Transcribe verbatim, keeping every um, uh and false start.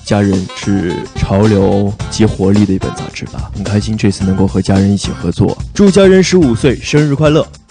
家人是潮流及活力的一本杂志吧，很开心这次能够和家人一起合作，祝家人十五岁生日快乐。